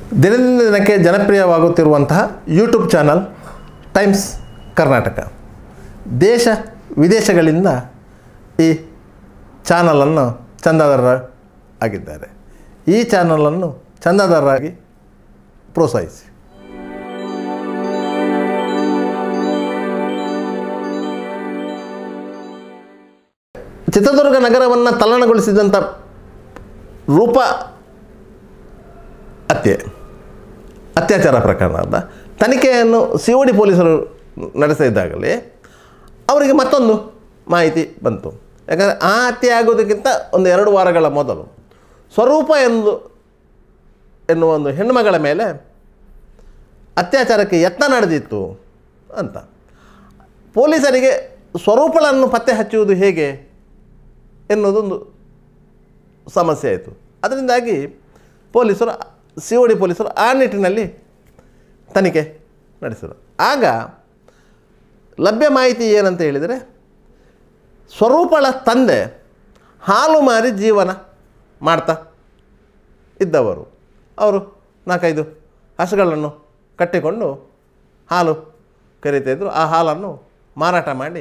ದಿನದಿಂದ ದಿನಕ್ಕೆ ಜನಪ್ರಿಯವಾಗುತ್ತಿರುವಂತಹ ಯೂಟ್ಯೂಬ್ ಚಾನಲ್ ಟೈಮ್ಸ್ ಕರ್ನಾಟಕ. ದೇಶ ವಿದೇಶಗಳಿಂದ ಈ ಚಾನಲನ್ನು ಚಂದಾದಾರರಾಗಿದ್ದಾರೆ. ಈ ಚಾನಲನ್ನು ಚಂದಾದಾರರಾಗಿ ಪ್ರೋತ್ಸಾಹಿಸಿ. ಚಿತ್ರದುರ್ಗ ನಗರವನ್ನು ತಲ್ಲಣಗೊಳಿಸಿದಂಥ ರೂಪ ಅತ್ಯಾಚಾರ ಪ್ರಕರಣದ ತನಿಖೆಯನ್ನು COD ಪೊಲೀಸರು ನಡೆಸಿದ್ದಾಗಲೇ ಅವರಿಗೆ ಮತ್ತೊಂದು ಮಾಹಿತಿ ಬಂತು. ಯಾಕಂದರೆ ಆ ಹತ್ಯೆ ಆಗೋದಕ್ಕಿಂತ ಒಂದು 2 ವಾರಗಳ ಮೊದಲು ಸ್ವರೂಪ ಎನ್ನುವ ಒಂದು ಹೆಣ್ಣುಮಗಳ ಮೇಲೆ ಅತ್ಯಾಚಾರಕ್ಕೆ ಯತ್ನ ನಡೆದಿತ್ತು ಅಂತ. ಪೊಲೀಸರಿಗೆ ಸ್ವರೂಪಗಳನ್ನು ಪತ್ತೆ ಹಚ್ಚುವುದು ಹೇಗೆ ಎನ್ನುವುದೊಂದು ಸಮಸ್ಯೆ ಆಯಿತು. ಅದರಿಂದಾಗಿ COD ಪೊಲೀಸರು ಆ ನಿಟ್ಟಿನಲ್ಲಿ ತನಿಖೆ ನಡೆಸಿದರು. ಆಗ ಲಭ್ಯ ಮಾಹಿತಿ ಏನಂತ ಹೇಳಿದರೆ, ಸ್ವರೂಪಳ ತಂದೆ ಹಾಲು ಮಾರಿ ಜೀವನ ಮಾಡ್ತಾ ಇದ್ದವರು. ಅವರು 4-5 ಹಸುಗಳನ್ನು ಕಟ್ಟಿಕೊಂಡು ಹಾಲು ಕರೀತಾಯಿದ್ರು. ಆ ಹಾಲನ್ನು ಮಾರಾಟ ಮಾಡಿ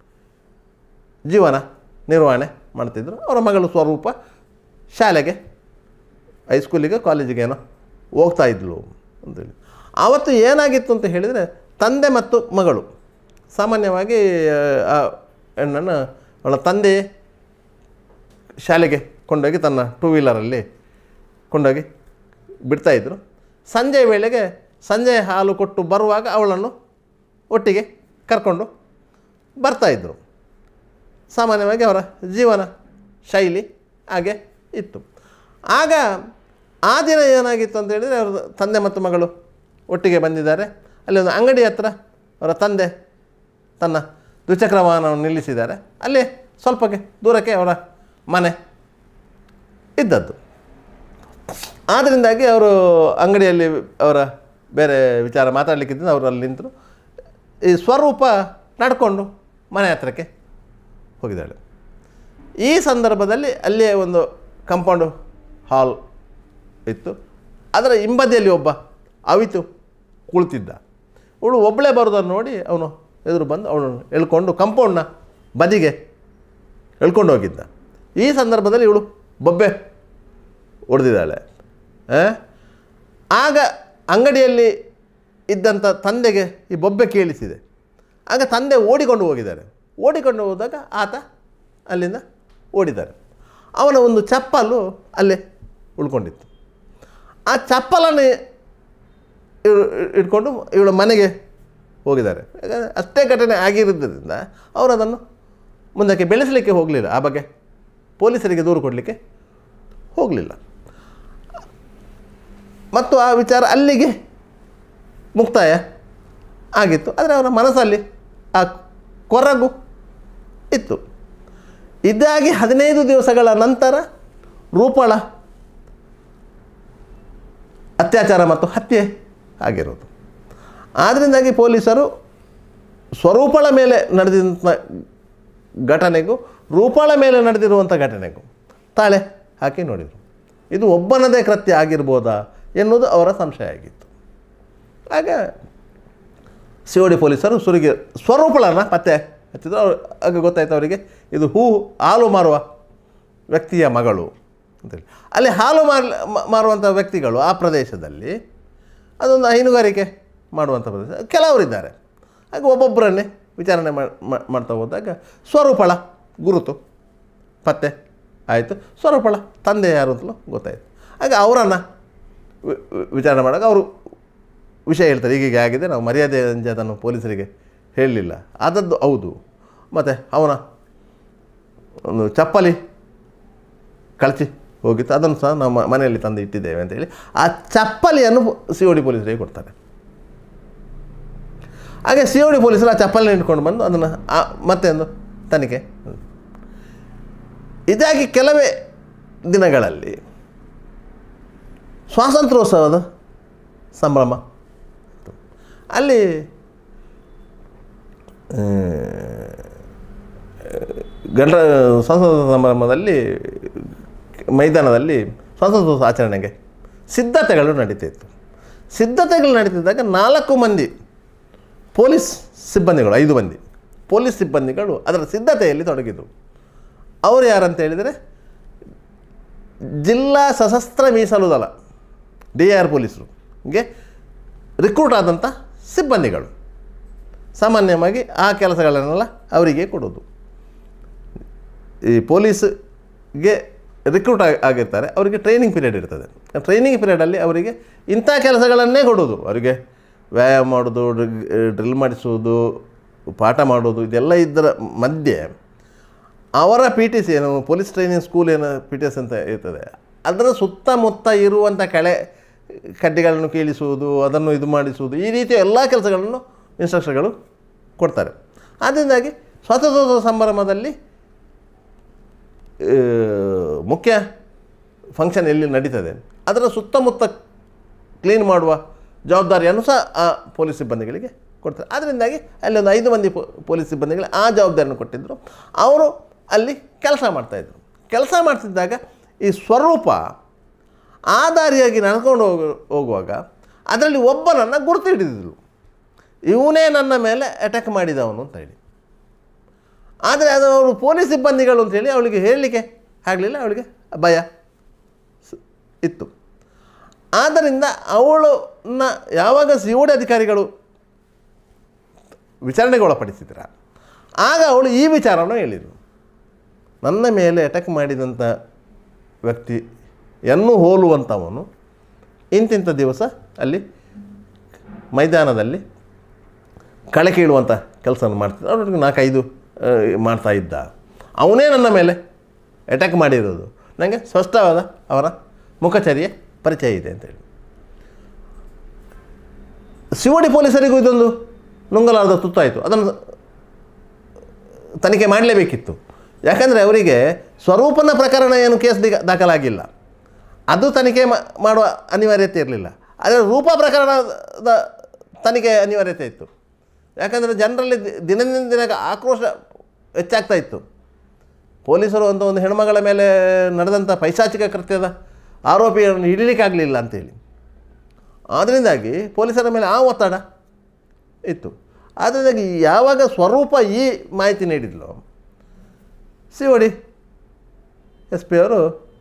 ಜೀವನ ನಿರ್ವಹಣೆ ಮಾಡ್ತಿದ್ರು. ಅವರ ಮಗಳು ಸ್ವರೂಪ ಶಾಲೆಗೆ, ಹೈಸ್ಕೂಲಿಗೆ, ಕಾಲೇಜಿಗೇನೋ ಹೋಗ್ತಾಯಿದ್ಲು ಅಂತೇಳಿ. ಆವತ್ತು ಏನಾಗಿತ್ತು ಅಂತ ಹೇಳಿದರೆ, ತಂದೆ ಮತ್ತು ಮಗಳು ಸಾಮಾನ್ಯವಾಗಿ ಆ ಹೆಣ್ಣನ್ನು ಅವಳ ತಂದೆ ಶಾಲೆಗೆ ಕೊಂಡೋಗಿ ತನ್ನ 2 ವೀಲರಲ್ಲಿ ಕೊಂಡೋಗಿ ಬಿಡ್ತಾಯಿದ್ರು. ಸಂಜೆ ವೇಳೆಗೆ ಸಂಜೆ ಹಾಲು ಕೊಟ್ಟು ಬರುವಾಗ ಅವಳನ್ನು ಒಟ್ಟಿಗೆ ಕರ್ಕೊಂಡು ಬರ್ತಾಯಿದ್ರು. ಸಾಮಾನ್ಯವಾಗಿ ಅವರ ಜೀವನ ಶೈಲಿ ಹಾಗೆ ಇತ್ತು. ಆಗ ಆ ದಿನ ಏನಾಗಿತ್ತು ಅಂತ ಹೇಳಿದರೆ, ಅವರ ತಂದೆ ಮತ್ತು ಮಗಳು ಒಟ್ಟಿಗೆ ಬಂದಿದ್ದಾರೆ. ಅಲ್ಲಿ ಒಂದು ಅಂಗಡಿ ಹತ್ರ ಅವರ ತಂದೆ ತನ್ನ ದ್ವಿಚಕ್ರ ವಾಹನವನ್ನು ನಿಲ್ಲಿಸಿದ್ದಾರೆ. ಅಲ್ಲಿ ಸ್ವಲ್ಪ ದೂರಕ್ಕೆ ಅವರ ಮನೆ ಇದ್ದದ್ದು. ಆದ್ದರಿಂದಾಗಿ ಅವರು ಅಂಗಡಿಯಲ್ಲಿ ಅವರ ಬೇರೆ ವಿಚಾರ ಮಾತಾಡಲಿಕ್ಕಿದ್ದ ಅವರು ಅಲ್ಲಿ ನಿಂತರು. ಈ ಸ್ವರೂಪ ನಡ್ಕೊಂಡು ಮನೆ ಹತ್ರಕ್ಕೆ ಹೋಗಿದ್ದಾಳೆ. ಈ ಸಂದರ್ಭದಲ್ಲಿ ಅಲ್ಲಿಯೇ ಒಂದು ಕಾಂಪೌಂಡು ಹಾಲ್ ಇತ್ತು. ಅದರ ಹಿಂಬದಿಯಲ್ಲಿ ಒಬ್ಬ ಅವಿತು ಕುಳಿತಿದ್ದ. ಇವಳು ಒಬ್ಬಳೇ ಬರೋದನ್ನು ನೋಡಿ ಅವನು ಎದುರು ಬಂದು ಅವಳು ಎಳ್ಕೊಂಡು ಕಾಂಪೌಂಡ್ನ ಬದಿಗೆ ಎಳ್ಕೊಂಡು ಹೋಗಿದ್ದ. ಈ ಸಂದರ್ಭದಲ್ಲಿ ಇವಳು ಬೊಬ್ಬೆ ಹೊಡೆದಿದ್ದಾಳೆ. ಆಗ ಅಂಗಡಿಯಲ್ಲಿ ಇದ್ದಂಥ ತಂದೆಗೆ ಈ ಬೊಬ್ಬೆ ಕೇಳಿಸಿದೆ. ಆಗ ತಂದೆ ಓಡಿಕೊಂಡು ಹೋಗಿದ್ದಾರೆ. ಓಡಿಕೊಂಡು ಹೋದಾಗ ಆತ ಅಲ್ಲಿಂದ ಓಡಿದ್ದಾರೆ. ಅವನ ಒಂದು ಚಪ್ಪಲು ಅಲ್ಲೇ ಉಳ್ಕೊಂಡಿತ್ತು. ಆ ಚಪ್ಪಲನ್ನು ಇಟ್ಕೊಂಡು ಇವಳ ಮನೆಗೆ ಹೋಗಿದ್ದಾರೆ. ಯಾಕಂದರೆ ಅಷ್ಟೇ ಘಟನೆ ಆಗಿರೋದ್ರಿಂದ ಅವರು ಅದನ್ನು ಮುಂದಕ್ಕೆ ಬೆಳೆಸಲಿಕ್ಕೆ ಹೋಗಲಿಲ್ಲ. ಆ ಬಗ್ಗೆ ಪೊಲೀಸರಿಗೆ ದೂರು ಕೊಡಲಿಕ್ಕೆ ಹೋಗಲಿಲ್ಲ. ಮತ್ತು ಆ ವಿಚಾರ ಅಲ್ಲಿಗೆ ಮುಕ್ತಾಯ ಆಗಿತ್ತು. ಆದರೆ ಅವರ ಮನಸ್ಸಲ್ಲಿ ಆ ಕೊರಗು ಇತ್ತು. ಇದಾಗಿ 15 ದಿವಸಗಳ ನಂತರ ರೂಪಳ ಅತ್ಯಾಚಾರ ಮತ್ತು ಹತ್ಯೆ ಆಗಿರೋದು. ಆದ್ದರಿಂದಾಗಿ ಪೊಲೀಸರು ಸ್ವರೂಪಳ ಮೇಲೆ ನಡೆದಿರುವಂಥ ಘಟನೆಗೂ ರೂಪಳ ಮೇಲೆ ನಡೆದಿರುವಂಥ ಘಟನೆಗೂ ತಾಳೆ ಹಾಕಿ ನೋಡಿದರು. ಇದು ಒಬ್ಬನದೇ ಕೃತ್ಯ ಆಗಿರ್ಬೋದಾ ಎನ್ನುವುದು ಅವರ ಸಂಶಯ ಆಗಿತ್ತು. ಆಗ COD ಪೊಲೀಸರು ಸ್ವರೂಪಳನ್ನು ಪತ್ತೆ ಹಚ್ಚಿದ್ರು. ಆಗ ಗೊತ್ತಾಯ್ತು ಅವರಿಗೆ, ಇದು ಹಾಲು ಮಾರುವ ವ್ಯಕ್ತಿಯ ಮಗಳು ಅಂತೇಳಿ. ಅಲ್ಲಿ ಹಾಲು ಮಾರುವಂಥ ವ್ಯಕ್ತಿಗಳು ಆ ಪ್ರದೇಶದಲ್ಲಿ ಅದೊಂದು ಹೈನುಗಾರಿಕೆ ಮಾಡುವಂಥ ಪ್ರದೇಶ ಕೆಲವರಿದ್ದಾರೆ. ಆಗ ಒಬ್ಬೊಬ್ಬರನ್ನೇ ವಿಚಾರಣೆ ಮಾಡ್ತಾ ಹೋದಾಗ ಸ್ವರೂಪಳ ಗುರುತು ಪತ್ತೆ ಆಯಿತು. ಸ್ವರೂಪಳ ತಂದೆ ಯಾರು ಅಂತಲೂ ಗೊತ್ತಾಯಿತು. ಆಗ ಅವರನ್ನು ವಿಚಾರಣೆ ಮಾಡುವಾಗ ಅವರು ವಿಷಯ ಹೇಳ್ತಾರೆ, ಹೀಗೆ ಆಗಿದೆ, ನಾವು ಮರ್ಯಾದೆಯಿಂದ ಅದನ್ನು ಪೊಲೀಸರಿಗೆ ಹೇಳಲಿಲ್ಲ, ಆದದ್ದು ಹೌದು. ಮತ್ತು ಅವನ ಒಂದು ಚಪ್ಪಲಿ ಕಳಚಿ ಹೋಗಿತ್ತು, ಅದನ್ನು ಸಹ ನಾವು ಮನೆಯಲ್ಲಿ ತಂದು ಇಟ್ಟಿದ್ದೇವೆ ಅಂತೇಳಿ ಆ ಚಪ್ಪಲಿಯನ್ನು COD ಪೊಲೀಸರಿಗೆ ಕೊಡ್ತಾರೆ. ಹಾಗೆ COD ಪೊಲೀಸರು ಆ ಚಪ್ಪಲಿನ ಇಟ್ಕೊಂಡು ಬಂದು ಅದನ್ನು ಮತ್ತೆ ಒಂದು ತನಿಖೆ. ಇದಾಗಿ ಕೆಲವೇ ದಿನಗಳಲ್ಲಿ ಸ್ವಾತಂತ್ರ್ಯೋತ್ಸವದ ಸಂಭ್ರಮ. ಅಲ್ಲಿ ಸ್ವಾತಂತ್ರ್ಯ ಸಂಭ್ರಮದಲ್ಲಿ ಮೈದಾನದಲ್ಲಿ ಸ್ವಾತಂತ್ರ್ಯೋತ್ಸವ ಆಚರಣೆಗೆ ಸಿದ್ಧತೆಗಳು ನಡೀತಿತ್ತು. ಸಿದ್ಧತೆಗಳು ನಡೀತಿದ್ದಾಗ 4 ಮಂದಿ ಪೊಲೀಸ್ ಸಿಬ್ಬಂದಿಗಳು, 5 ಮಂದಿ ಪೊಲೀಸ್ ಸಿಬ್ಬಂದಿಗಳು ಅದರ ಸಿದ್ಧತೆಯಲ್ಲಿ ತೊಡಗಿದರು. ಅವರು ಯಾರಂತ ಹೇಳಿದರೆ ಜಿಲ್ಲಾ ಸಶಸ್ತ್ರ ಮೀಸಲು ದಳ DIR ಪೊಲೀಸರಿಗೆ ರಿಕ್ರೂಟ್ ಆದಂಥ ಸಿಬ್ಬಂದಿಗಳು. ಸಾಮಾನ್ಯವಾಗಿ ಆ ಕೆಲಸಗಳನ್ನೆಲ್ಲ ಅವರಿಗೆ ಕೊಡೋದು. ಈ ಪೊಲೀಸ್ಗೆ ರಿಕ್ರೂಟ್ ಆಗಿರ್ತಾರೆ, ಅವರಿಗೆ ಟ್ರೈನಿಂಗ್ ಪೀರಿಯಡ್ ಇರ್ತದೆ. ಟ್ರೈನಿಂಗ್ ಪೀರಿಯಡಲ್ಲಿ ಅವರಿಗೆ ಇಂಥ ಕೆಲಸಗಳನ್ನೇ ಕೊಡೋದು. ಅವರಿಗೆ ವ್ಯಾಯಾಮ ಮಾಡೋದು, ಡ್ರಿಲ್ ಮಾಡಿಸೋದು, ಪಾಠ ಮಾಡೋದು, ಇದೆಲ್ಲ ಇದರ ಮಧ್ಯೆ ಅವರ PTC ಏನು ಪೊಲೀಸ್ ಟ್ರೈನಿಂಗ್ ಸ್ಕೂಲ್ ಏನು PTS ಅಂತ ಇರ್ತದೆ, ಅದರ ಸುತ್ತಮುತ್ತ ಇರುವಂಥ ಕಡ್ಡಿಗಳನ್ನು ಕೀಳಿಸುವುದು, ಅದನ್ನು ಇದು ಮಾಡಿಸುವುದು, ಈ ರೀತಿಯ ಎಲ್ಲ ಕೆಲಸಗಳನ್ನು ಇನ್ಸ್ಟ್ರಕ್ಷನ್ಗಳು ಕೊಡ್ತಾರೆ. ಅದರಿಂದಾಗಿ ಸ್ವಾತಂತ್ರ್ಯೋತ್ಸವ ಸಂಭ್ರಮದಲ್ಲಿ ಮುಖ್ಯ ಫಂಕ್ಷನ್ ಎಲ್ಲಿ ನಡೀತದೆ ಅದರ ಸುತ್ತಮುತ್ತ ಕ್ಲೀನ್ ಮಾಡುವ ಜವಾಬ್ದಾರಿಯನ್ನು ಸಹ ಆ ಪೊಲೀಸ್ ಸಿಬ್ಬಂದಿಗಳಿಗೆ ಕೊಡ್ತಾರೆ. ಅದರಿಂದಾಗಿ ಅಲ್ಲಿ ಒಂದು 5 ಮಂದಿ ಪೊಲೀಸ್ ಸಿಬ್ಬಂದಿಗಳು ಆ ಜವಾಬ್ದಾರಿಯನ್ನು ಕೊಟ್ಟಿದ್ದರು. ಅವರು ಅಲ್ಲಿ ಕೆಲಸ ಮಾಡ್ತಾಯಿದ್ರು. ಕೆಲಸ ಮಾಡ್ತಿದ್ದಾಗ ಈ ಸ್ವರೂಪ ಆ ದಾರಿಯಾಗಿ ನಡ್ಕೊಂಡು ಹೋಗುವಾಗ ಅದರಲ್ಲಿ ಒಬ್ಬನನ್ನು ಗುರುತು ಹಿಡಿದಿದ್ರು. ಇವನೇ ನನ್ನ ಮೇಲೆ ಅಟ್ಯಾಕ್ ಮಾಡಿದವನು ಅಂತ ಹೇಳಿ. ಆದರೆ ಅದು ಅವರು ಪೊಲೀಸ್ ಸಿಬ್ಬಂದಿಗಳು ಅಂತೇಳಿ ಅವಳಿಗೆ ಹೇಳಲಿಕ್ಕೆ ಆಗಲಿಲ್ಲ, ಅವಳಿಗೆ ಭಯ ಇತ್ತು. ಆದ್ದರಿಂದ ಅವಳನ್ನ ಯಾವಾಗ COD ಅಧಿಕಾರಿಗಳು ವಿಚಾರಣೆಗೆ ಒಳಪಡಿಸಿದ್ರ ಆಗ ಅವಳು ಈ ವಿಚಾರವನ್ನು ಹೇಳಿದರು. ನನ್ನ ಮೇಲೆ ಅಟ್ಯಾಕ್ ಮಾಡಿದಂಥ ವ್ಯಕ್ತಿಯನ್ನು ಹೋಲುವಂಥವನು ಇಂತಿಂಥ ದಿವಸ ಅಲ್ಲಿ ಮೈದಾನದಲ್ಲಿ ಕಳೆ ಕೀಳುವಂಥ ಕೆಲಸವನ್ನು ಮಾಡ್ತಿದ್ದ. ಅವ್ರಿಗೆ 4-5 ಮಾಡ್ತಾ ಇದ್ದ. ಅವನೇ ನನ್ನ ಮೇಲೆ ಅಟ್ಯಾಕ್ ಮಾಡಿರೋದು. ನನಗೆ ಸ್ಪಷ್ಟವಾದ ಅವರ ಮುಖಚರ್ಯೆ ಪರಿಚಯ ಇದೆ ಅಂತೇಳಿ. COD ಪೊಲೀಸರಿಗೂ ಇದೊಂದು ನುಂಗಲಾರದ ತುತ್ತಾಯಿತು. ಅದನ್ನು ತನಿಖೆ ಮಾಡಲೇಬೇಕಿತ್ತು. ಯಾಕಂದರೆ ಅವರಿಗೆ ಸ್ವರೂಪನ ಪ್ರಕರಣ ಏನು ಕೇಸ್ ದಾಖಲಾಗಿಲ್ಲ, ಅದು ತನಿಖೆ ಮಾಡುವ ಅನಿವಾರ್ಯತೆ ಇರಲಿಲ್ಲ. ಆದರೆ ರೂಪ ಪ್ರಕರಣದ ತನಿಖೆ ಅನಿವಾರ್ಯತೆ ಇತ್ತು. ಯಾಕಂದರೆ ಜನರಲ್ಲಿ ದಿನದಿಂದ ದಿನಕ್ಕೆ ಆಕ್ರೋಶ ಹೆಚ್ಚಾಗ್ತಾ ಇತ್ತು. ಪೊಲೀಸರು ಅಂತ ಒಂದು ಹೆಣ್ಮಗಳ ಮೇಲೆ ನಡೆದಂಥ ಪೈಶಾಚಿಕ ಕೃತ್ಯದ ಆರೋಪಿಯನ್ನು ಹಿಡಿಲಿಕ್ಕಾಗಲಿಲ್ಲ ಅಂತೇಳಿ. ಆದ್ದರಿಂದಾಗಿ ಪೊಲೀಸರ ಮೇಲೆ ಆ ಒತ್ತಡ ಇತ್ತು. ಆದ್ದರಿಂದಾಗಿ ಯಾವಾಗ ಸ್ವರೂಪ ಈ ಮಾಹಿತಿ ನೀಡಿದ್ಲು, COD SP ಅವರು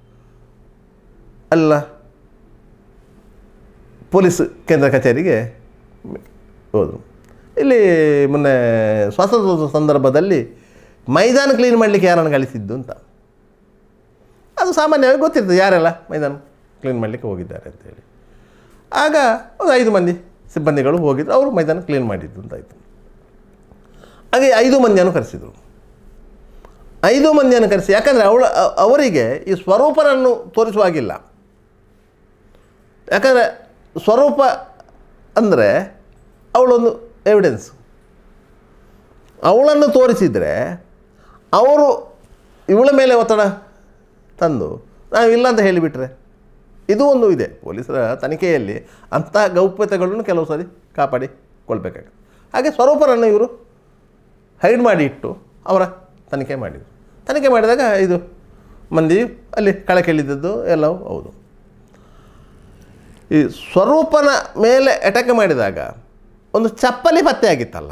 ಅಲ್ಲ ಪೊಲೀಸ್ ಕೇಂದ್ರ ಕಚೇರಿಗೆ ಹೋದರು. ಇಲ್ಲಿ ಮೊನ್ನೆ ಸ್ವಾತಂತ್ರ್ಯೋತ್ಸವ ಸಂದರ್ಭದಲ್ಲಿ ಮೈದಾನ ಕ್ಲೀನ್ ಮಾಡಲಿಕ್ಕೆ ಯಾರನ್ನು ಕಳಿಸಿದ್ದು ಅಂತ ಅದು ಸಾಮಾನ್ಯವಾಗಿ ಗೊತ್ತಿರ್ತದೆ, ಯಾರೆಲ್ಲ ಮೈದಾನ ಕ್ಲೀನ್ ಮಾಡಲಿಕ್ಕೆ ಹೋಗಿದ್ದಾರೆ ಅಂತೇಳಿ. ಆಗ ಒಂದು 5 ಮಂದಿ ಸಿಬ್ಬಂದಿಗಳು ಹೋಗಿದ್ರು, ಅವರು ಮೈದಾನ ಕ್ಲೀನ್ ಮಾಡಿದ್ದು ಅಂತಾಯಿತು. ಹಾಗೆ 5 ಮಂದಿಯನ್ನು ಕರೆಸಿದರು. 5 ಮಂದಿಯನ್ನು ಕರೆಸಿ, ಯಾಕಂದರೆ ಅವರಿಗೆ ಈ ಸ್ವರೂಪನನ್ನು ತೋರಿಸುವಾಗಿಲ್ಲ. ಯಾಕಂದರೆ ಸ್ವರೂಪ ಅಂದರೆ ಅವಳೊಂದು ಎವಿಡೆನ್ಸ್. ಅವಳನ್ನು ತೋರಿಸಿದರೆ ಅವರು ಇವಳ ಮೇಲೆ ಒತ್ತಡ ತಂದು ನಾವು ಇಲ್ಲ ಅಂತ ಹೇಳಿಬಿಟ್ರೆ, ಇದು ಒಂದು ಇದೆ ಪೊಲೀಸರ ತನಿಖೆಯಲ್ಲಿ. ಅಂಥ ಗೌಪ್ಯತೆಗಳನ್ನು ಕೆಲವು ಸರಿ ಕಾಪಾಡಿಕೊಳ್ಬೇಕಾಗುತ್ತೆ. ಹಾಗೆ ಸ್ವರೂಪರನ್ನು ಇವರು ಹೈಡ್ ಮಾಡಿ ಇಟ್ಟು ಅವರ ತನಿಖೆ ಮಾಡಿದರು. ತನಿಖೆ ಮಾಡಿದಾಗ 5 ಮಂದಿ ಅಲ್ಲಿ ಕಳಕೆಳಿದದ್ದು ಎಲ್ಲವೂ ಹೌದು. ಈ ಸ್ವರೂಪನ ಮೇಲೆ ಅಟ್ಯಾಕ್ ಮಾಡಿದಾಗ ಒಂದು ಚಪ್ಪಲಿ ಪತ್ತೆ ಆಗಿತ್ತಲ್ಲ,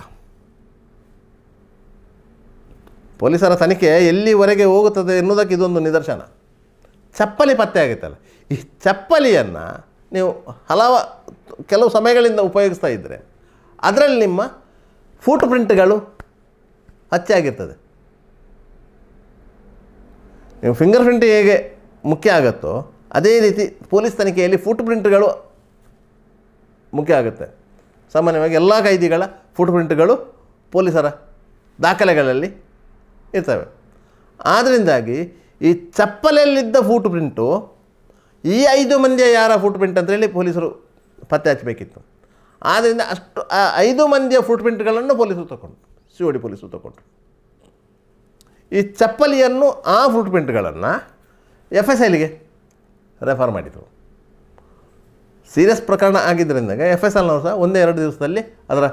ಪೊಲೀಸರ ತನಿಖೆ ಎಲ್ಲಿವರೆಗೆ ಹೋಗುತ್ತದೆ ಎನ್ನುವುದಕ್ಕೆ ಇದೊಂದು ನಿದರ್ಶನ. ಚಪ್ಪಲಿ ಪತ್ತೆ ಆಗಿತ್ತಲ್ಲ, ಈ ಚಪ್ಪಲಿಯನ್ನು ನೀವು ಕೆಲವು ಸಮಯಗಳಿಂದ ಉಪಯೋಗಿಸ್ತಾ ಇದ್ದರೆ ಅದರಲ್ಲಿ ನಿಮ್ಮ ಫುಟ್ ಪ್ರಿಂಟ್ಗಳು ಹಚ್ಚಾಗಿರ್ತದೆ. ನೀವು ಫಿಂಗರ್ ಪ್ರಿಂಟ್ ಹೇಗೆ ಮುಖ್ಯ ಆಗುತ್ತೋ ಅದೇ ರೀತಿ ಪೊಲೀಸ್ ತನಿಖೆಯಲ್ಲಿ ಫುಟ್ ಪ್ರಿಂಟ್ಗಳು ಮುಖ್ಯ ಆಗುತ್ತೆ. ಸಾಮಾನ್ಯವಾಗಿ ಎಲ್ಲ ಕೈದಿಗಳ ಫುಟ್ ಪ್ರಿಂಟ್ಗಳು ಪೊಲೀಸರ ದಾಖಲೆಗಳಲ್ಲಿ ಇರ್ತವೆ. ಆದ್ದರಿಂದಾಗಿ ಈ ಚಪ್ಪಲಿಯಲ್ಲಿದ್ದ ಫುಟ್ ಪ್ರಿಂಟು ಈ 5 ಮಂದಿಯ ಯಾರ ಫುಟ್ ಪ್ರಿಂಟ್ ಅಂತೇಳಿ ಪೊಲೀಸರು ಪತ್ತೆ ಹಚ್ಚಬೇಕಿತ್ತು. ಆದ್ದರಿಂದ ಅಷ್ಟು 5 ಮಂದಿಯ ಫುಟ್ ಪ್ರಿಂಟ್ಗಳನ್ನು ಪೊಲೀಸರು ತಗೊಂಡು, COD ಪೊಲೀಸರು ತಗೊಂಡ್ರು. ಈ ಚಪ್ಪಲಿಯನ್ನು ಆ ಫುಟ್ ಪ್ರಿಂಟ್ಗಳನ್ನು FSLಗೆ ರೆಫರ್ ಮಾಡಿದರು. ಸೀರಿಯಸ್ ಪ್ರಕರಣ ಆಗಿದ್ದರಿಂದ FSLನವರು ಸಹ 1-2 ದಿವಸದಲ್ಲಿ ಅದರ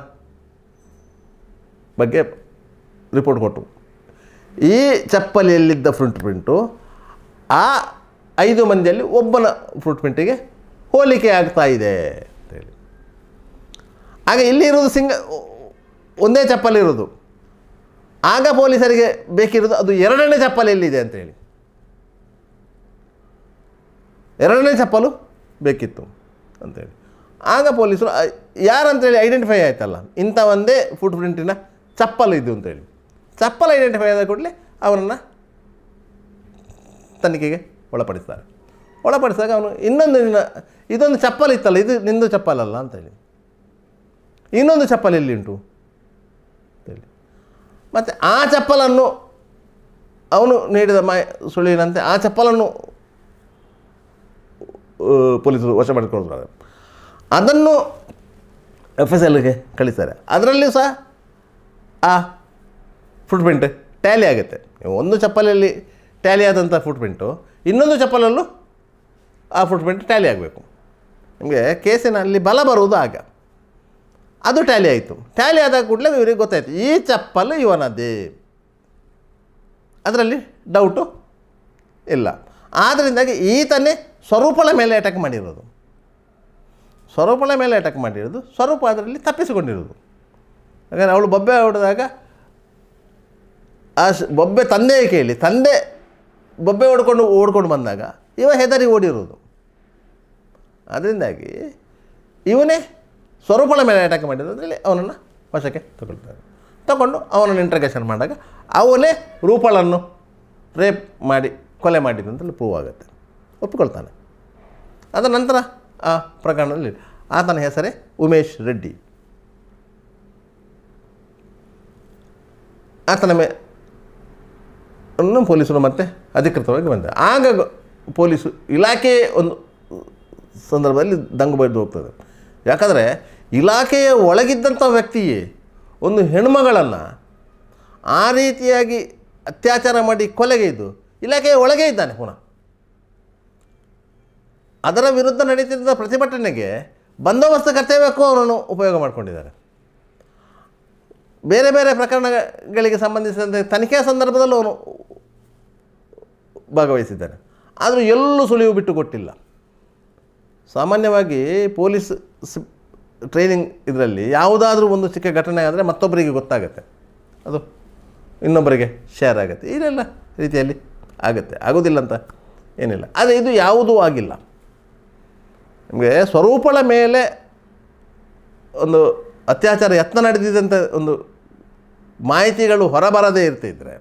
ಬಗ್ಗೆ ರಿಪೋರ್ಟ್ ಕೊಟ್ಟರು. ಈ ಚಪ್ಪಲಿಯಲ್ಲಿದ್ದ ಫುಟ್ ಪ್ರಿಂಟು ಆ 5 ಮಂದಿಯಲ್ಲಿ ಒಬ್ಬನ ಫುಟ್ ಪ್ರಿಂಟಿಗೆ ಹೋಲಿಕೆ ಆಗ್ತಾ ಇದೆ ಅಂತೇಳಿ. ಆಗ ಇಲ್ಲಿ ಇರೋದು ಒಂದೇ ಚಪ್ಪಲಿರೋದು. ಆಗ ಪೊಲೀಸರಿಗೆ ಬೇಕಿರೋದು ಅದು ಎರಡನೇ ಚಪ್ಪಲಿ ಎಲ್ಲಿದೆ ಅಂತೇಳಿ, ಎರಡನೇ ಚಪ್ಪಲು ಬೇಕಿತ್ತು ಅಂತೇಳಿ. ಆಗ ಪೊಲೀಸರು ಯಾರಂತೇಳಿ ಐಡೆಂಟಿಫೈ ಆಯ್ತಲ್ಲ, ಇಂಥ ಒಂದೇ ಫುಟ್ ಪ್ರಿಂಟಿನ ಚಪ್ಪಲು ಇದು ಅಂತೇಳಿ. ಚಪ್ಪಲ್ ಐಡೆಂಟಿಫೈ ಆದ ಕೂಡಲೇ ಅವರನ್ನು ತನಿಖೆಗೆ ಒಳಪಡಿಸ್ತಾರೆ. ಒಳಪಡಿಸಿದಾಗ ಅವನು ಇದೊಂದು ಚಪ್ಪಲ್ ಇತ್ತಲ್ಲ, ಇದು ನಿಂದು ಚಪ್ಪಲಲ್ಲ ಅಂತೇಳಿ, ಇನ್ನೊಂದು ಚಪ್ಪಲ್ ಎಲ್ಲಿ ಉಂಟು ಅಂತೇಳಿ. ಮತ್ತು ಆ ಚಪ್ಪಲನ್ನು ಅವನು ನೀಡಿದ ಸುಳಿವಿನಂತೆ ಆ ಚಪ್ಪಲನ್ನು ಪೊಲೀಸರು ವಶ ಮಾಡಿಕೊಳ್ತಾರೆ. ಅದನ್ನು FSLಗೆ ಕಳಿಸ್ತಾರೆ. ಅದರಲ್ಲಿಯೂ ಸಹ ಆ ಫುಟ್ ಪ್ರಿಂಟ್ ಟ್ಯಾಲಿ ಆಗುತ್ತೆ. ಒಂದು ಚಪ್ಪಲಲ್ಲಿ ಟ್ಯಾಲಿ ಆದಂಥ ಫುಟ್ ಪ್ರಿಂಟು ಇನ್ನೊಂದು ಚಪ್ಪಲಲ್ಲೂ ಆ ಫುಟ್ ಪ್ರಿಂಟ್ ಟ್ಯಾಲಿ ಆಗಬೇಕು. ನಿಮಗೆ ಕೇಸಿನಲ್ಲಿ ಬಲ ಬರುವುದು ಆಗ. ಅದು ಟ್ಯಾಲಿ ಆಯಿತು. ಟ್ಯಾಲಿ ಆದ ಕೂಡಲೇ ಇವರಿಗೆ ಗೊತ್ತಾಯಿತು ಈ ಚಪ್ಪಲು ಇವನದ್ದೇ, ಅದರಲ್ಲಿ ಡೌಟು ಇಲ್ಲ. ಆದ್ದರಿಂದಾಗಿ ಈತನೇ ಸ್ವರೂಪಳ ಮೇಲೆ ಅಟ್ಯಾಕ್ ಮಾಡಿರೋದು. ಸ್ವರೂಪಳ ಮೇಲೆ ಅಟ್ಯಾಕ್ ಮಾಡಿರೋದು, ಸ್ವರೂಪ ಅದರಲ್ಲಿ ತಪ್ಪಿಸಿಕೊಂಡಿರೋದು. ಯಾಕಂದರೆ ಅವಳು ಬೊಬ್ಬೆ ಹೊಡೆದಾಗ ಆ ಬೊಬ್ಬೆ ತಂದೆಯೇ ಕೇಳಿ, ತಂದೆ ಬೊಬ್ಬೆ ಓಡ್ಕೊಂಡು ಬಂದಾಗ ಇವ ಹೆದರಿ ಓಡಿರೋದು. ಅದರಿಂದಾಗಿ ಇವನೇ ಸ್ವರೂಪಳ ಮೇಲೆ ಅಟ್ಯಾಕ್ ಮಾಡಿರೋದ್ರಲ್ಲಿ ಅವನನ್ನು ವಶಕ್ಕೆ ತಗೊಂಡು ಅವನನ್ನು ಇಂಟ್ರಗೇಷನ್ ಮಾಡಿದಾಗ ಅವನೇ ರೂಪಳನ್ನು ರೇಪ್ ಮಾಡಿ ಕೊಲೆ ಮಾಡಿದ್ದು ಅಂತೇಳಿ ಪ್ರೂವ್ ಆಗುತ್ತೆ, ಒಪ್ಪಿಕೊಳ್ತಾನೆ. ಅದರ ನಂತರ ಆ ಪ್ರಕರಣದಲ್ಲಿ ಆತನ ಹೆಸರೇ ಉಮೇಶ್ ರೆಡ್ಡಿ. ಆತನ ಪೊಲೀಸರು ಮತ್ತೆ ಅಧಿಕೃತವಾಗಿ ಬಂದ. ಆಗ ಪೊಲೀಸು ಇಲಾಖೆ ಒಂದು ಸಂದರ್ಭದಲ್ಲಿ ದಂಗು ಬೈದು ಹೋಗ್ತದೆ. ಯಾಕಂದರೆ ಇಲಾಖೆಯ ಒಳಗಿದ್ದಂಥ ವ್ಯಕ್ತಿಯೇ ಒಂದು ಹೆಣ್ಮಗಳನ್ನು ಆ ರೀತಿಯಾಗಿ ಅತ್ಯಾಚಾರ ಮಾಡಿ ಕೊಲೆಗೈದು ಇಲಾಖೆಯ ಒಳಗೆ ಇದ್ದಾನೆ. ಪುನಃ ಅದರ ವಿರುದ್ಧ ನಡೀತಿದ್ದ ಪ್ರತಿಭಟನೆಗೆ ಬಂದೋಬಸ್ತ್ ಕರ್ತವ್ಯಕ್ಕೂ ಅವರನ್ನು ಉಪಯೋಗ ಮಾಡಿಕೊಂಡಿದ್ದಾರೆ. ಬೇರೆ ಬೇರೆ ಪ್ರಕರಣಗಳಿಗೆ ಸಂಬಂಧಿಸಿದಂತೆ ತನಿಖೆಯ ಸಂದರ್ಭದಲ್ಲೂ ಅವನು ಭಾಗವಹಿಸಿದ್ದಾನೆ. ಆದರೂ ಎಲ್ಲೂ ಸುಳಿವು ಬಿಟ್ಟು ಕೊಟ್ಟಿಲ್ಲ. ಸಾಮಾನ್ಯವಾಗಿ ಪೊಲೀಸ್ ಟ್ರೈನಿಂಗ್ ಇದರಲ್ಲಿ ಯಾವುದಾದ್ರೂ ಒಂದು ಚಿಕ್ಕ ಘಟನೆ ಆದರೆ ಮತ್ತೊಬ್ಬರಿಗೆ ಗೊತ್ತಾಗುತ್ತೆ, ಅದು ಇನ್ನೊಬ್ಬರಿಗೆ ಶೇರ್ ಆಗುತ್ತೆ. ಇದೆಲ್ಲ ರೀತಿಯಲ್ಲಿ ಆಗುತ್ತೆ, ಆಗೋದಿಲ್ಲ ಅಂತ ಏನಿಲ್ಲ. ಆದರೆ ಇದು ಯಾವುದೂ ಆಗಿಲ್ಲ. ನಿಮಗೆ ಸ್ವರೂಪಳ ಮೇಲೆ ಒಂದು ಅತ್ಯಾಚಾರ ಯತ್ನ ನಡೆದಿದ್ದಂಥ ಒಂದು ಮಾಹಿತಿಗಳು ಹೊರಬರದೇ ಇರ್ತಿದ್ರೆ,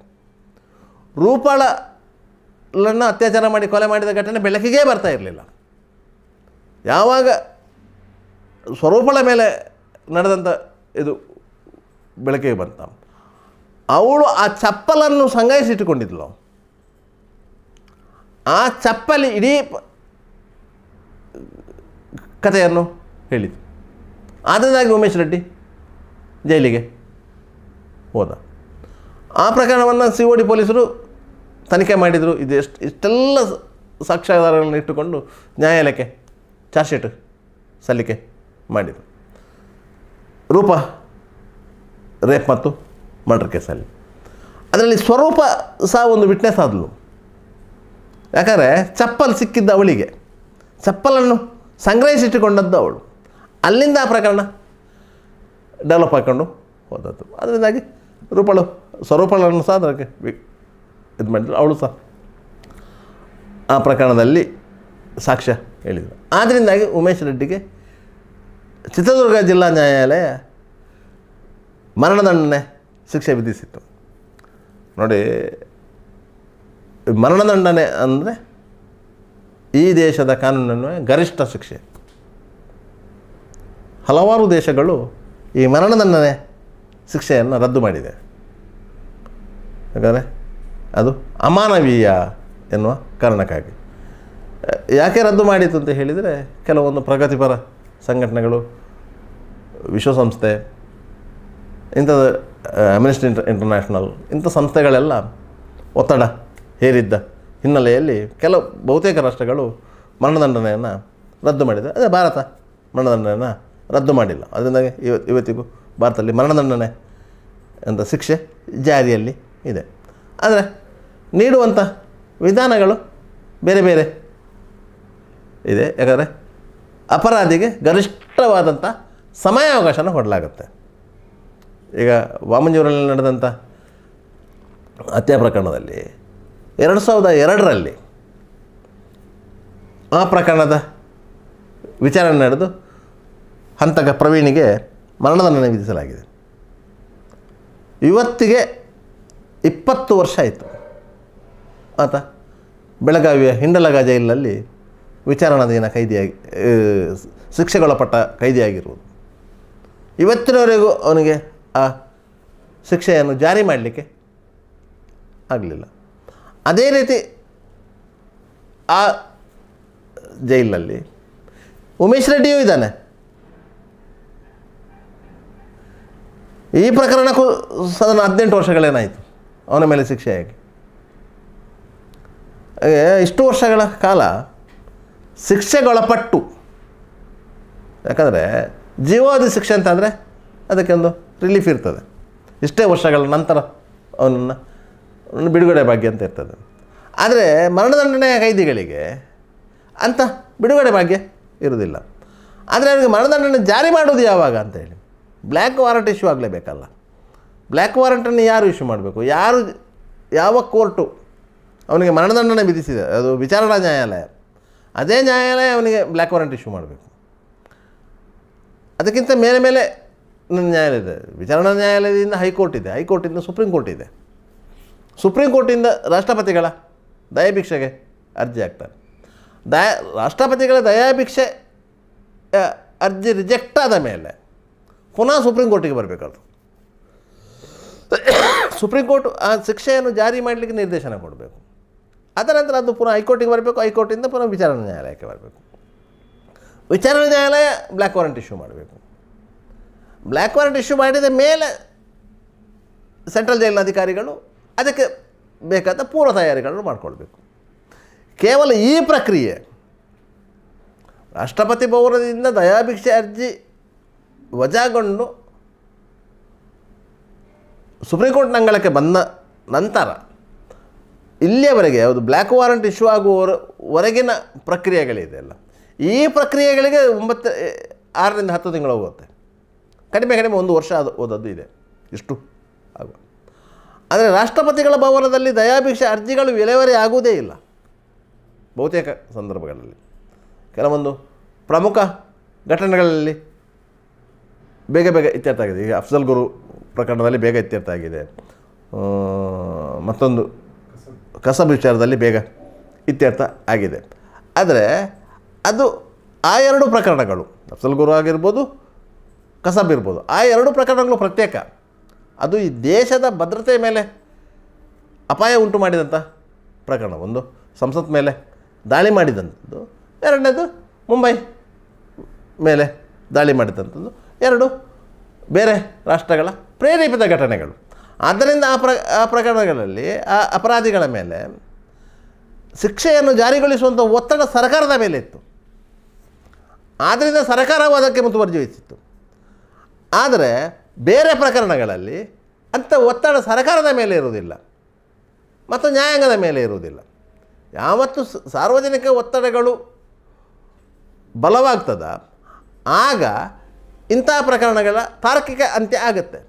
ರೂಪಳನ್ನು ಅತ್ಯಾಚಾರ ಮಾಡಿ ಕೊಲೆ ಮಾಡಿದ ಘಟನೆ ಬೆಳಕಿಗೆ ಬರ್ತಾ ಇರಲಿಲ್ಲ. ಯಾವಾಗ ಸ್ವರೂಪಳ ಮೇಲೆ ನಡೆದಂಥ ಇದು ಬೆಳಕಿಗೆ ಬಂತ, ಅವಳು ಆ ಚಪ್ಪಲನ್ನು ಸಂಗ್ರಹಿಸಿಟ್ಟುಕೊಂಡಿದ್ಲು. ಆ ಚಪ್ಪಲಿ ಇಡೀ ಕಥೆಯನ್ನು ಹೇಳಿತು. ಅದರಿಂದಾಗಿ ಉಮೇಶ್ ರೆಡ್ಡಿ ಜೈಲಿಗೆ ಹೋದ. ಆ ಪ್ರಕರಣವನ್ನು COD ಪೊಲೀಸರು ತನಿಖೆ ಮಾಡಿದರು. ಇದು ಇಷ್ಟೆಲ್ಲ ಸಾಕ್ಷ್ಯಾಧಾರಗಳನ್ನು ಇಟ್ಟುಕೊಂಡು ನ್ಯಾಯಾಲಯಕ್ಕೆ ಚಾರ್ಜ್ ಶೀಟ್ ಸಲ್ಲಿಕೆ ಮಾಡಿದರು. ರೂಪ ರೇಪ್ ಮತ್ತು ಮರ್ಡರ್ ಕೇಸಲ್ಲಿ ಅದರಲ್ಲಿ ಸ್ವರೂಪ ಸಹ ಒಂದು ವಿಟ್ನೆಸ್ ಆದಳು. ಯಾಕಂದರೆ ಚಪ್ಪಲ್ ಸಿಕ್ಕಿದ್ದ ಅವಳಿಗೆ, ಚಪ್ಪಲನ್ನು ಸಂಗ್ರಹಿಸಿಟ್ಟುಕೊಂಡದ್ದು ಅವಳು. ಅಲ್ಲಿಂದ ಆ ಪ್ರಕರಣ ಡೆವಲಪ್ ಹಾಕ್ಕೊಂಡು ಹೋದದ್ದು. ಅದರಿಂದಾಗಿ ಸ್ವರೂಪಳನ್ನು ಸಹ ಅದಕ್ಕೆ ಇದು ಮಾಡಿದ್ರು. ಅವಳು ಸಹ ಆ ಪ್ರಕರಣದಲ್ಲಿ ಸಾಕ್ಷ್ಯ ಹೇಳಿದರು. ಆದ್ದರಿಂದಾಗಿ ಉಮೇಶ್ ರೆಡ್ಡಿಗೆ ಚಿತ್ರದುರ್ಗ ಜಿಲ್ಲಾ ನ್ಯಾಯಾಲಯ ಮರಣದಂಡನೆ ಶಿಕ್ಷೆ ವಿಧಿಸಿತ್ತು. ನೋಡಿ, ಮರಣದಂಡನೆ ಅಂದರೆ ಈ ದೇಶದ ಕಾನೂನನ್ನು ಗರಿಷ್ಠ ಶಿಕ್ಷೆ. ಹಲವಾರು ದೇಶಗಳು ಈ ಮರಣದಂಡನೆ ಶಿಕ್ಷೆಯನ್ನು ರದ್ದು ಮಾಡಿದೆ. ಯಾಕಂದರೆ ಅದು ಅಮಾನವೀಯ ಎನ್ನುವ ಕಾರಣಕ್ಕಾಗಿ. ಯಾಕೆ ರದ್ದು ಮಾಡಿತು ಅಂತ ಹೇಳಿದರೆ, ಕೆಲವೊಂದು ಪ್ರಗತಿಪರ ಸಂಘಟನೆಗಳು, ವಿಶ್ವಸಂಸ್ಥೆ, ಇಂಥದ್ದು ಅಮ್ನೆಸ್ಟಿ ಇಂಟರ್ನ್ಯಾಷನಲ್ ಇಂಥ ಸಂಸ್ಥೆಗಳೆಲ್ಲ ಒತ್ತಡ ಹೇರಿದ್ದ ಹಿನ್ನೆಲೆಯಲ್ಲಿ ಬಹುತೇಕ ರಾಷ್ಟ್ರಗಳು ಮರಣದಂಡನೆಯನ್ನು ರದ್ದು ಮಾಡಿದೆ. ಅದೇ ಭಾರತ ಮರಣದಂಡನೆಯನ್ನು ರದ್ದು ಮಾಡಿಲ್ಲ. ಅದರಿಂದಾಗಿ ಇವತ್ತಿಗೂ ಭಾರತದಲ್ಲಿ ಮರಣದಂಡನೆ ಅಂತ ಶಿಕ್ಷೆ ಜಾರಿಯಲ್ಲಿ ಇದೆ. ಆದರೆ ನೀಡುವಂಥ ವಿಧಾನಗಳು ಬೇರೆ ಬೇರೆ ಇದೆ. ಯಾಕಂದರೆ ಅಪರಾಧಿಗೆ ಗರಿಷ್ಠವಾದಂಥ ಸಮಯಾವಕಾಶನ ಕೊಡಲಾಗುತ್ತೆ. ಈಗ ವಾಮಂಜೂರಲ್ಲಿ ನಡೆದಂಥ ಹತ್ಯೆ ಪ್ರಕರಣದಲ್ಲಿ 2002ರಲ್ಲಿ ಆ ಪ್ರಕರಣದ ವಿಚಾರಣೆ ನಡೆದು ಹಂತಕ ಪ್ರವೀಣಿಗೆ ಮರಣದಂಡನೆ ವಿಧಿಸಲಾಗಿದೆ. ಇವತ್ತಿಗೆ 20 ವರ್ಷ ಆಯಿತು ಆತ ಬೆಳಗಾವಿಯ ಹಿಂಡಲಗ ಜೈಲಿನಲ್ಲಿ ವಿಚಾರಣಾಧೀನ ಕೈದಿಯಾಗಿ ಶಿಕ್ಷೆಗೊಳಪಟ್ಟ ಕೈದಿಯಾಗಿರುವುದು. ಇವತ್ತಿನವರೆಗೂ ಅವನಿಗೆ ಆ ಶಿಕ್ಷೆಯನ್ನು ಜಾರಿ ಮಾಡಲಿಕ್ಕೆ ಆಗಲಿಲ್ಲ. ಅದೇ ರೀತಿ ಆ ಜೈಲಿನಲ್ಲಿ ಉಮೇಶ್ ರೆಡ್ಡಿಯೂ ಇದ್ದಾನೆ. ಈ ಪ್ರಕರಣಕ್ಕೂ ಸಾಧಾರಣ 18 ವರ್ಷಗಳೇನಾಯಿತು ಅವನ ಮೇಲೆ ಶಿಕ್ಷೆಯಾಗಿ. ಇಷ್ಟು ವರ್ಷಗಳ ಕಾಲ ಶಿಕ್ಷೆಗೊಳಪಟ್ಟು, ಯಾಕಂದರೆ ಜೀವಾವಧಿ ಶಿಕ್ಷೆ ಅಂತಂದರೆ ಅದಕ್ಕೆ ಒಂದು ರಿಲೀಫ್ ಇರ್ತದೆ, ಇಷ್ಟೇ ವರ್ಷಗಳ ನಂತರ ಅವನನ್ನು ಬಿಡುಗಡೆ ಭಾಗ್ಯ ಅಂತ ಇರ್ತದೆ. ಆದರೆ ಮರಣದಂಡನೆಯ ಕೈದಿಗಳಿಗೆ ಅಂಥ ಬಿಡುಗಡೆ ಭಾಗ್ಯ ಇರೋದಿಲ್ಲ. ಆದರೆ ಅವನಿಗೆ ಮರಣದಂಡನೆ ಜಾರಿ ಮಾಡೋದು ಯಾವಾಗ ಅಂತೇಳಿ ಬ್ಲ್ಯಾಕ್ ವಾರಂಟ್ ಇಶ್ಯೂ ಆಗಲೇಬೇಕಲ್ಲ. ಬ್ಲ್ಯಾಕ್ ವಾರಂಟನ್ನು ಯಾರು ಇಶ್ಯೂ ಮಾಡಬೇಕು? ಯಾವ ಕೋರ್ಟು ಅವನಿಗೆ ಮರಣದಂಡನೆ ವಿಧಿಸಿದೆ, ಅದು ವಿಚಾರಣಾ ನ್ಯಾಯಾಲಯ, ಅದೇ ನ್ಯಾಯಾಲಯ ಅವನಿಗೆ ಬ್ಲ್ಯಾಕ್ ವಾರಂಟ್ ಇಶ್ಯೂ ಮಾಡಬೇಕು. ಅದಕ್ಕಿಂತ ಮೇಲೆ ಮೇಲೆ ನ್ಯಾಯಾಲಯ ಇದೆ. ವಿಚಾರಣಾ ನ್ಯಾಯಾಲಯದಿಂದ ಹೈಕೋರ್ಟ್ ಇದೆ, ಹೈಕೋರ್ಟಿಂದ ಸುಪ್ರೀಂ ಕೋರ್ಟ್ ಇದೆ, ಸುಪ್ರೀಂ ಕೋರ್ಟಿಂದ ರಾಷ್ಟ್ರಪತಿಗಳ ದಯಾಭಿಕ್ಷೆಗೆ ಅರ್ಜಿ ಹಾಕ್ತಾರೆ. ರಾಷ್ಟ್ರಪತಿಗಳ ದಯಾಭಿಕ್ಷೆ ಅರ್ಜಿ ರಿಜೆಕ್ಟ್ ಆದ ಮೇಲೆ ಪುನಃ ಸುಪ್ರೀಂ ಕೋರ್ಟಿಗೆ ಬರಬೇಕಾದ್ರು. ಸುಪ್ರೀಂ ಕೋರ್ಟ್ ಆ ಶಿಕ್ಷೆಯನ್ನು ಜಾರಿ ಮಾಡಲಿಕ್ಕೆ ನಿರ್ದೇಶನ ಕೊಡಬೇಕು. ಅದರ ನಂತರ ಅದು ಪುನಃ ಹೈಕೋರ್ಟಿಗೆ ಬರಬೇಕು, ಹೈಕೋರ್ಟಿಂದ ಪುನಃ ವಿಚಾರಣಾ ನ್ಯಾಯಾಲಯಕ್ಕೆ ಬರಬೇಕು. ವಿಚಾರಣಾ ನ್ಯಾಯಾಲಯ ಬ್ಲ್ಯಾಕ್ ವಾರಂಟ್ ಇಶ್ಯೂ ಮಾಡಬೇಕು. ಬ್ಲ್ಯಾಕ್ ವಾರಂಟ್ ಇಶ್ಯೂ ಮಾಡಿದ ಮೇಲೆ ಸೆಂಟ್ರಲ್ ಜೈಲಿನ ಅಧಿಕಾರಿಗಳು ಅದಕ್ಕೆ ಬೇಕಾದ ಪೂರ್ವ ತಯಾರಿಗಳನ್ನು ಮಾಡಿಕೊಳ್ಬೇಕು. ಕೇವಲ ಈ ಪ್ರಕ್ರಿಯೆ ರಾಷ್ಟ್ರಪತಿ ಭವನದಿಂದ ದಯಾಭಿಕ್ಷೆ ಅರ್ಜಿ ವಜಾಗೊಂಡು ಸುಪ್ರೀಂ ಕೋರ್ಟ್ನ ಅಂಗಳಕ್ಕೆ ಬಂದ ನಂತರ ಇಲ್ಲಿಯವರೆಗೆ ಯಾವುದು ಬ್ಲ್ಯಾಕ್ ವಾರಂಟ್ ಇಶ್ಯೂ ಆಗುವವರೆಗಿನ ಪ್ರಕ್ರಿಯೆಗಳಿದೆಯಲ್ಲ, ಈ ಪ್ರಕ್ರಿಯೆಗಳಿಗೆ 6 ರಿಂದ 10 ತಿಂಗಳು ಹೋಗುತ್ತೆ. ಕಡಿಮೆ 1 ವರ್ಷ ಓದದ್ದು ಇದೆ, ಇಷ್ಟು ಆಗುವ. ಆದರೆ ರಾಷ್ಟ್ರಪತಿಗಳ ಭವನದಲ್ಲಿ ದಯಾಭಿಕ್ಷೆ ಅರ್ಜಿಗಳು ವಿಲೇವಾರಿ ಆಗುವುದೇ ಇಲ್ಲ ಬಹುತೇಕ ಸಂದರ್ಭಗಳಲ್ಲಿ. ಕೆಲವೊಂದು ಪ್ರಮುಖ ಘಟನೆಗಳಲ್ಲಿ ಬೇಗ ಇತ್ಯರ್ಥ ಆಗಿದೆ. ಈಗ ಅಫ್ಜಲ್ ಗುರು ಪ್ರಕರಣದಲ್ಲಿ ಬೇಗ ಇತ್ಯರ್ಥ ಆಗಿದೆ. ಮತ್ತೊಂದು ಕಸಬ್ ವಿಚಾರದಲ್ಲಿ ಬೇಗ ಇತ್ಯರ್ಥ ಆಗಿದೆ. ಆದರೆ ಅದು ಆ 2 ಪ್ರಕರಣಗಳು, ಅಫ್ಜಲ್ ಗುರು ಆಗಿರ್ಬೋದು, ಕಸಬ್ ಇರ್ಬೋದು, ಆ 2 ಪ್ರಕರಣಗಳು ಪ್ರತ್ಯೇಕ. ಅದು ಈ ದೇಶದ ಭದ್ರತೆಯ ಮೇಲೆ ಅಪಾಯ ಉಂಟು ಮಾಡಿದಂಥ ಪ್ರಕರಣ. ಒಂದು ಸಂಸತ್ ಮೇಲೆ ದಾಳಿ ಮಾಡಿದಂಥದ್ದು, ಎರಡನೇದು ಮುಂಬೈ ಮೇಲೆ ದಾಳಿ ಮಾಡಿದಂಥದ್ದು, 2 ಬೇರೆ ರಾಷ್ಟ್ರಗಳ ಪ್ರೇರೇಪಿತ ಘಟನೆಗಳು. ಆದ್ದರಿಂದ ಆ ಪ್ರಕರಣಗಳಲ್ಲಿ ಆ ಅಪರಾಧಿಗಳ ಮೇಲೆ ಶಿಕ್ಷೆಯನ್ನು ಜಾರಿಗೊಳಿಸುವಂಥ ಒತ್ತಡ ಸರ್ಕಾರದ ಮೇಲೆ ಇತ್ತು. ಆದ್ದರಿಂದ ಸರ್ಕಾರವು ಅದಕ್ಕೆ ಮುತುವರ್ಜಿ ವಹಿಸಿತ್ತು. ಆದರೆ ಬೇರೆ ಪ್ರಕರಣಗಳಲ್ಲಿ ಅಂಥ ಒತ್ತಡ ಸರ್ಕಾರದ ಮೇಲೆ ಇರುವುದಿಲ್ಲ ಮತ್ತು ನ್ಯಾಯಾಂಗದ ಮೇಲೆ ಇರುವುದಿಲ್ಲ. ಯಾವತ್ತು ಸಾರ್ವಜನಿಕ ಒತ್ತಡಗಳು ಬಲವಾಗ್ತದ ಆಗ ಇಂಥ ಪ್ರಕರಣಗಳ ತಾರ್ಕಿಕ ಅಂತ್ಯ ಆಗುತ್ತೆ.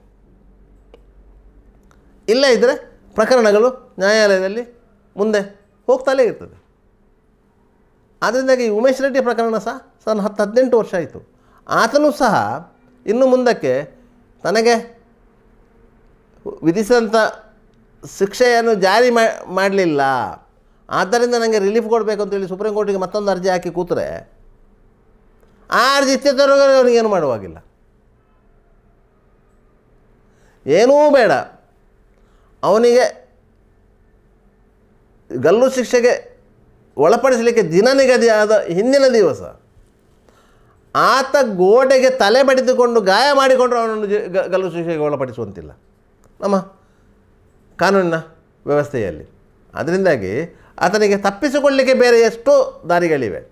ಇಲ್ಲ ಇದ್ದರೆ ಪ್ರಕರಣಗಳು ನ್ಯಾಯಾಲಯದಲ್ಲಿ ಮುಂದೆ ಹೋಗ್ತಲೇ ಇರ್ತದೆ. ಆದ್ದರಿಂದಾಗಿ ಉಮೇಶ್ ರೆಡ್ಡಿ ಪ್ರಕರಣ ಸಹ 10-18 ವರ್ಷ ಆಯಿತು. ಆತನೂ ಸಹ ಇನ್ನು ಮುಂದಕ್ಕೆ ತನಗೆ ವಿಧಿಸಿದಂಥ ಶಿಕ್ಷೆಯನ್ನು ಜಾರಿ ಮಾಡಲಿಲ್ಲ, ಆದ್ದರಿಂದ ನನಗೆ ರಿಲೀಫ್ ಕೊಡಬೇಕು ಅಂತೇಳಿ ಸುಪ್ರೀಂ ಕೋರ್ಟಿಗೆ ಮತ್ತೊಂದು ಅರ್ಜಿ ಹಾಕಿ ಕೂತರೆ ಆ ಅರ್ಜಿ ಇತ್ಯರ್ಥವರೆಗೂ ಅವನಿಗೇನು ಮಾಡುವಾಗಿಲ್ಲ, ಏನೂ ಬೇಡ. ಅವನಿಗೆ ಗಲ್ಲು ಶಿಕ್ಷೆಗೆ ಒಳಪಡಿಸಲಿಕ್ಕೆ ದಿನ ನಿಗದಿಯಾದ ಹಿಂದಿನ ದಿವಸ ಆತ ಗೋಡೆಗೆ ತಲೆ ಬಡಿದುಕೊಂಡು ಗಾಯ ಮಾಡಿಕೊಂಡ್ರು ಅವನನ್ನು ಗಲ್ಲು ಶಿಕ್ಷೆಗೆ ಒಳಪಡಿಸುವಂತಿಲ್ಲ ನಮ್ಮ ಕಾನೂನಿನ ವ್ಯವಸ್ಥೆಯಲ್ಲಿ. ಅದರಿಂದಾಗಿ ಆತನಿಗೆ ತಪ್ಪಿಸಿಕೊಳ್ಳಲಿಕ್ಕೆ ಬೇರೆ ಎಷ್ಟೋ ದಾರಿಗಳಿವೆ.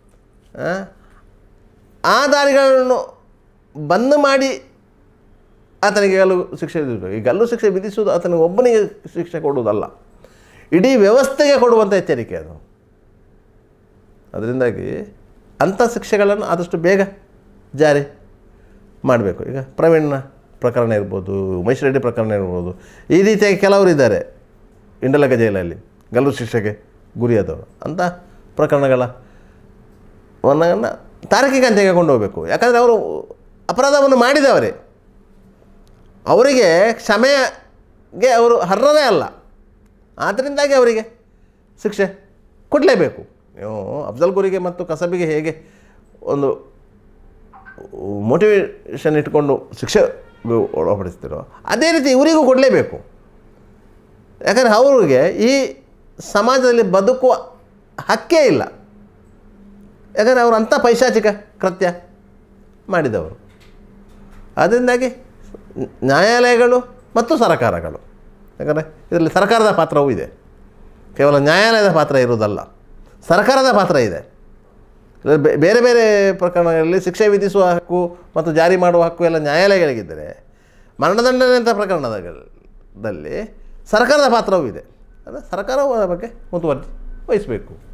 ಆ ದಾರಿಗಳನ್ನು ಬಂದ್ ಮಾಡಿ ಆತನಿಗೆ ಗಲ್ಲು ಶಿಕ್ಷೆ ವಿಧಿಸಬೇಕು. ಈ ಗಲ್ಲು ಶಿಕ್ಷೆ ವಿಧಿಸುವುದು ಆತನಿಗೆ ಒಬ್ಬನಿಗೆ ಶಿಕ್ಷೆ ಕೊಡುವುದಲ್ಲ, ಇಡೀ ವ್ಯವಸ್ಥೆಗೆ ಕೊಡುವಂಥ ಎಚ್ಚರಿಕೆ ಅದು. ಅದರಿಂದಾಗಿ ಅಂಥ ಶಿಕ್ಷೆಗಳನ್ನು ಆದಷ್ಟು ಬೇಗ ಜಾರಿ ಮಾಡಬೇಕು. ಈಗ ಪ್ರವೀಣ್ನ ಪ್ರಕರಣ ಇರ್ಬೋದು, ಉಮೇಶ್ ರೆಡ್ಡಿ ಪ್ರಕರಣ ಇರ್ಬೋದು, ಈ ರೀತಿಯಾಗಿ ಕೆಲವರು ಇದ್ದಾರೆ ಇಂಡಲಗ ಜೈಲಲ್ಲಿ ಗಲ್ಲು ಶಿಕ್ಷೆಗೆ ಗುರಿಯಾದವರು. ಅಂಥ ಪ್ರಕರಣಗಳ ಒಂದನ್ನು ತಾರಕಿಕ ಅಂತ್ಯಕ್ಕೆ ಕೊಂಡು ಹೋಗಬೇಕು. ಯಾಕಂದರೆ ಅವರು ಅಪರಾಧವನ್ನು ಮಾಡಿದವರೇ, ಅವರಿಗೆ ಕ್ಷಮೆಗೆ ಅವರು ಅರ್ಹರೇ ಅಲ್ಲ. ಆದ್ದರಿಂದಾಗಿ ಅವರಿಗೆ ಶಿಕ್ಷೆ ಕೊಡಲೇಬೇಕು. ನೀವು ಅಫ್ಜಲ್ ಗುರಿಗೆ ಮತ್ತು ಕಸಬಿಗೆ ಹೇಗೆ ಒಂದು ಮೋಟಿವೇಶನ್ ಇಟ್ಕೊಂಡು ಶಿಕ್ಷೆ ಒಳಪಡಿಸ್ತಿರೋ ಅದೇ ರೀತಿ ಇವರಿಗೂ ಕೊಡಲೇಬೇಕು. ಯಾಕಂದರೆ ಅವ್ರಿಗೆ ಈ ಸಮಾಜದಲ್ಲಿ ಬದುಕುವ ಹಕ್ಕೇ ಇಲ್ಲ. ಯಾಕಂದರೆ ಅವರು ಅಂಥ ಪೈಶಾಚಿಕ ಕೃತ್ಯ ಮಾಡಿದವರು. ಅದರಿಂದಾಗಿ ನ್ಯಾಯಾಲಯಗಳು ಮತ್ತು ಸರ್ಕಾರಗಳು, ಯಾಕಂದರೆ ಇದರಲ್ಲಿ ಸರ್ಕಾರದ ಪಾತ್ರವೂ ಇದೆ, ಕೇವಲ ನ್ಯಾಯಾಲಯದ ಪಾತ್ರ ಇರುವುದಲ್ಲ, ಸರ್ಕಾರದ ಪಾತ್ರ ಇದೆ. ಬೇರೆ ಬೇರೆ ಪ್ರಕರಣಗಳಲ್ಲಿ ಶಿಕ್ಷೆ ವಿಧಿಸುವ ಹಕ್ಕು ಮತ್ತು ಜಾರಿ ಮಾಡುವ ಹಕ್ಕು ಎಲ್ಲ ನ್ಯಾಯಾಲಯಗಳಿಗಿದ್ದರೆ, ಮರಣದಂಡನೆಯಂಥ ಪ್ರಕರಣದಲ್ಲಿ ಸರ್ಕಾರದ ಪಾತ್ರವೂ ಇದೆ. ಅಂದರೆ ಸರ್ಕಾರವು ಅದರ ಬಗ್ಗೆ ಮುತುವರ್ಜಿ ವಹಿಸಬೇಕು.